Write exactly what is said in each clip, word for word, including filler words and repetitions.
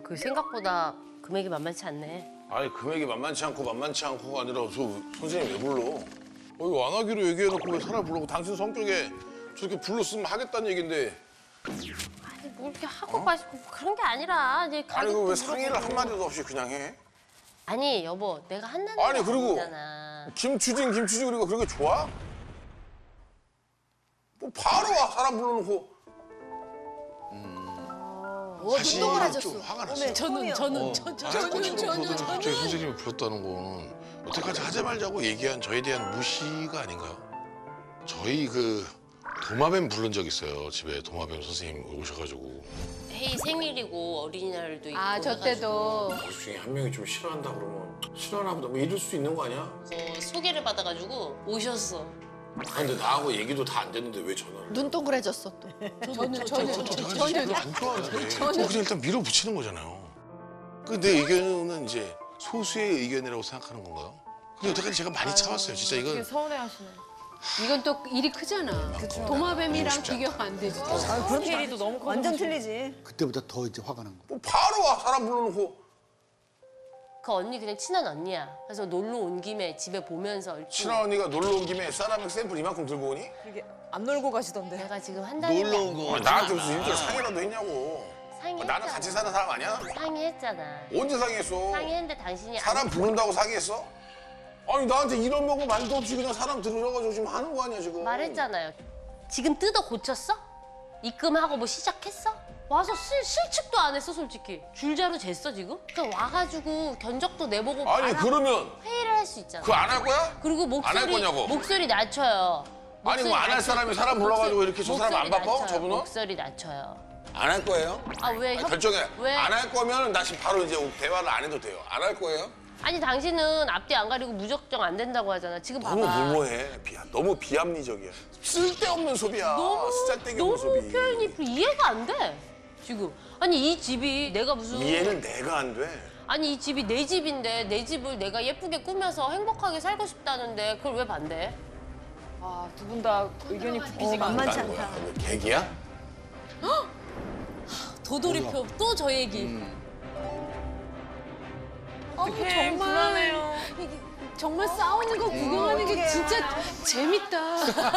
그 생각보다 금액이 만만치 않네. 아니 금액이 만만치 않고 만만치 않고가 아니라 저 선생님 왜 불러? 어, 이거 안 하기로 얘기해놓고 왜 사람 부르고 당신 성격에 저렇게 불렀으면 하겠다는 얘긴데. 아니 뭐 이렇게 하고 빠지고 뭐 그런 게 아니라 이제 아니 그 왜 가격도 상의를 물어보고. 한마디도 없이 그냥 해? 아니 여보 내가 한다는 아니 게 그리고 아니잖아. 김추진 김추진 그리고 그런 게 좋아? 뭐 바로 와 사람 불러놓고. 사실 좀 화가 났어요. 저는 저는 저, 저, 저는 저는 저는 갑자기 선생님이 불렀다는 건 여태까지 하지 말자고 얘기한 저에 대한 무시가 아닌가요? 저희 그 도마뱀 부른 적 있어요. 집에 도마뱀 선생님 오셔가지고. 헤이 생일이고 어린이날도 있고. 아, 저 때도. 가족 중에 한 명이 좀 싫어한다 그러면 싫어하나 보다 뭐 이럴 수도 있는 거 아니야? 어, 소개를 받아가지고 오셨어. 아, 근데 나하고 얘기도 다 안 됐는데 왜 전화를? 눈 동그래졌어 또. 저는 저는 저는 별로 안 좋아하는데 저 그냥 일단 밀어붙이는 거잖아요. 그 내 의견은 이제 소수의 의견이라고 생각하는 건가요? 근데 여태까지 제가 많이 참았어요. 진짜 이건 서운해하시네. 이건 또 일이 크잖아. 도마뱀이랑 비교가 안 되지. 아, 그럼 스케일이 너무 커. 완전 틀리지. 그때보다 더 이제 화가 난 거야. 뭐 바로 와 사람 불러놓고. 그 언니 그냥 친한 언니야. 그래서 놀러 온 김에 집에 보면서 이렇게 친한 언니가 놀러 온 김에 세라믹 샘플 이만큼 들고 오니? 이게 안 놀고 가시던데. 내가 지금 한다는 게 놀러 온 거. 아, 나한테 무슨 일절 상의라도 했냐고. 상의했잖아. 나는 같이 사는 사람 아니야? 상의했잖아. 언제 상의했어? 상의했는데 당신이 안 사람 부른다고 상의했어? 아니 나한테 이런 거고 말도 없이 그냥 사람 들으려가지고 지금 하는 거 아니야 지금? 말했잖아요. 지금 뜯어 고쳤어? 입금하고 뭐 시작했어? 와서 실, 실측도 안 했어 솔직히. 줄자로 쟀어 지금? 그냥 와가지고 견적도 내보고 아니 안 하고 그러면 회의를 할 수 있잖아. 그거 안 할 거야? 그리고 안 할 목소리 거냐고? 목소리 낮춰요. 아니 뭐 안 할 사람이 사람 불러가지고 이렇게 저 사람 안 바빠? 저분은? 목소리 낮춰요. 안 할 거예요? 아 왜? 아니, 결정해. 왜? 안 할 거면 나 지금 바로 이제 대화를 안 해도 돼요. 안 할 거예요? 아니 당신은 앞뒤 안 가리고 무작정 안 된다고 하잖아. 지금 너무 봐봐. 무모해. 비, 너무 비합리적이야. 쓸데없는 소비야. 너무 쓰잘데기 너무 없는 소비. 표현이 이해가 안 돼. 지금 아니 이 집이 내가 무슨 이해는 내가 안 돼. 아니 이 집이 내 집인데 내 집을 내가 예쁘게 꾸며서 행복하게 살고 싶다는데 그걸 왜 반대해? 아, 두 분 다 의견이 굽히지가 않네. 만만치 난 뭐야? 않다. 뭐 계기야? 도돌이표 또 저 얘기. 음. 어, 어떡해, 불안해요. 이게 정말 싸우는 거 구경하는 게 진짜 재밌다.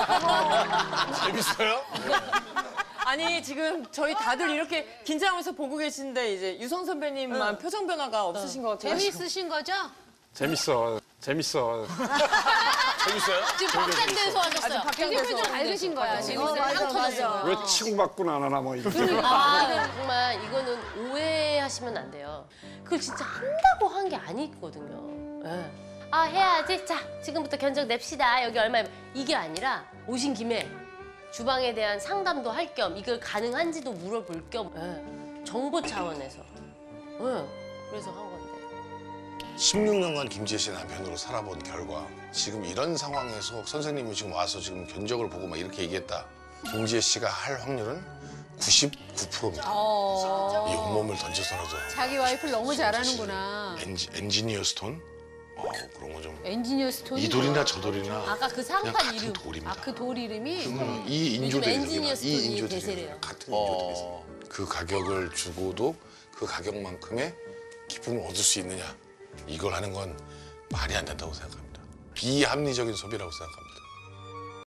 재밌어요? 아니, 지금 저희 다들 이렇게 긴장하면서 보고 계신데 이제 유성 선배님만 표정 변화가 없으신 것 같아요. 재밌으신 거죠? 재밌어. 재밌어. 재밌어요? 지금 빡센 데서 하셨어요. 아주 되게 박경대에서 표정 밝으신 거야. 지금 어, 맞아, 빵 터졌어요. 맞아. 왜 치고받고는 안 하나 뭐 이런. 아 정말 이거는 오해하시면 안 돼요. 그걸 진짜 한다고 한 게 아니거든요. 예. 아 해야지. 자 지금부터 견적 냅시다. 여기 얼마 이게 아니라 오신 김에 주방에 대한 상담도 할 겸 이걸 가능한지도 물어볼 겸 예. 정보 차원에서 예. 그래서 한 건데. 십육 년간 김지혜 씨 남편으로 살아본 결과 지금 이런 상황에서 선생님이 지금 와서 지금 견적을 보고 막 이렇게 얘기했다. 김지혜 씨가 할 확률은 구십구 퍼센트입니다. 어. 이 온몸을 던져서라도 자기 와이프를 너무 잘하는구나. 엔지, 엔지니어 스톤? 어, 그런 거 좀. 엔지니어 스톤. 이 돌이나 저 돌이나 아까 그 그냥 상판 같은 이름. 돌입니다. 아, 그 돌 이름이? 그러면 이 인조대 엔지니어 스톤이 이 인조대 대세래요. 같은 인조대에서 그 가격을 주고도 그 가격만큼의 기쁨을 얻을 수 있느냐 이걸 하는 건 말이 안 된다고 생각합니다. 비합리적인 소비라고 생각합니다.